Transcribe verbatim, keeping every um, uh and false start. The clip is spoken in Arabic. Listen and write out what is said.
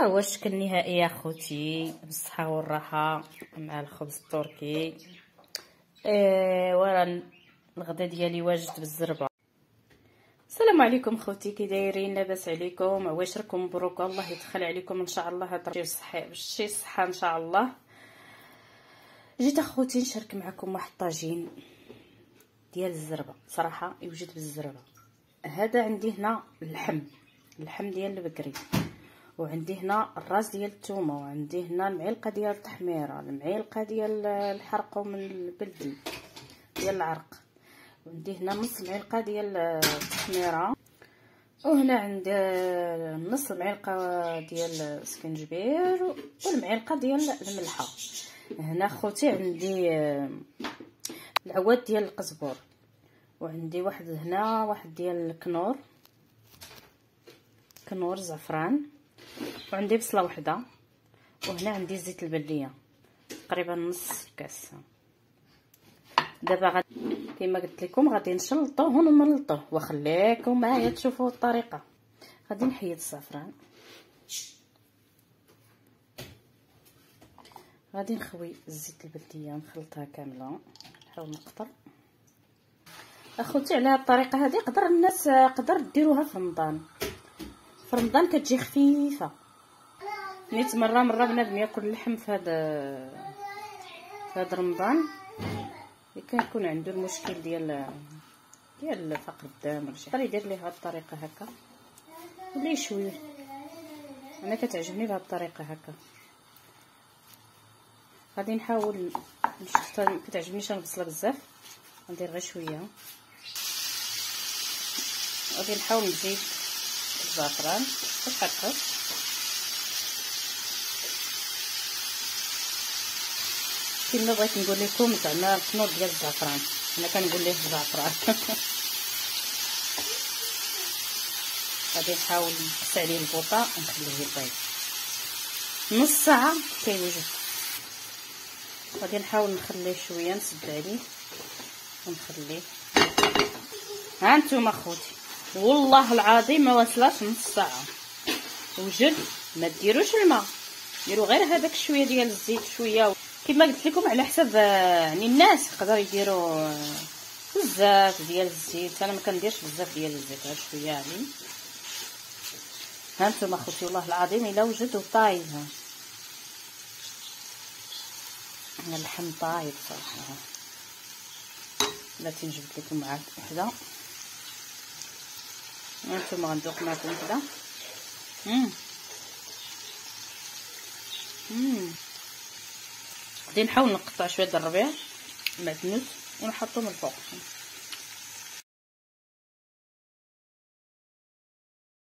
ها هو الشكل النهائي يا خوتي، بالصحه والراحه مع الخبز التركي. إيه ورا الغدا ديالي واجد بالزربه. السلام عليكم خوتي، كي دايرين؟ لاباس عليكم؟ عواشركم مبروك، الله يدخل عليكم ان شاء الله. هاد شي صحه شي صحه ان شاء الله. جيت اخوتي نشارك معكم واحد الطاجين ديال الزربه، صراحه يوجد بالزربه. هذا عندي هنا اللحم اللحم ديال البكري، وعندي هنا الراس ديال الثومه، وعندي هنا المعلقه ديال التحميره، المعلقه ديال الحرق من البلبل ديال العرق، وعندي هنا نص معلقه ديال التحميره، وهنا عندي نص معلقه ديال السكنجبير والمعلقه ديال الملحه. هنا خوتي عندي العواد ديال القزبور، وعندي واحد هنا واحد ديال الكنور كنور زعفران، وعندي بصله وحده، وهنا عندي زيت البليه تقريبا نص كاس. دابا غادي كما قلت لكم غادي نشلطوه ونملطوه، وخليكم معايا تشوفوا الطريقه. غادي نحيد الزعفران، غادي نخوي الزيت البلديه نخلطها كامله، نحاول نقطر اخوتي. على هاد الطريقه هذه قدر الناس قدر ديروها في رمضان. في رمضان كتجي خفيفه، نيت مره مره بنادم ياكل اللحم في هذا في هذا رمضان اللي كيكون عنده المشكل ديال ديال فقر الدم ولا شي حاجه، يدير ليه هاد الطريقه هكا ولا يشوي. انا كتعجبني بهاد الطريقه هكا. غادي نحاول نشوف، كتعجبنيش البصله بزاف، ندير غير شويه. غادي نحاول نزيد الزعفران باش حرقت. كما بغيت نقول لكم زعما الكنور ديال الزعفران، انا كنقول ليه الزعفران. غادي نحاول نقص عليه البوطه ونخليه يطيب نص ساعه كيوجد. غادي نحاول نخليه شويه، نسد عليه ونخليه. ها نتوما خوتي، والله العظيم ما واصلاش نص ساعه وجد. ما ديروش الماء، ديروا غير هذاك شويه ديال الزيت، شويه كما قلت لكم على حسب يعني الناس يقدروا يديروا بزاف ديال الزيت. انا ما كنديرش بزاف ديال الزيت، غير شويه عليه. ها نتوما خوتي والله العظيم الا وجد وطايب. ها اللحم طايب صراحه. بلاتي نجبد لكم معاك وحده. هانتوما غندوق معكم وحده. امم امم غادي نحاول نقطع شويه د الربيع معدنوس ونحطو من الفوق.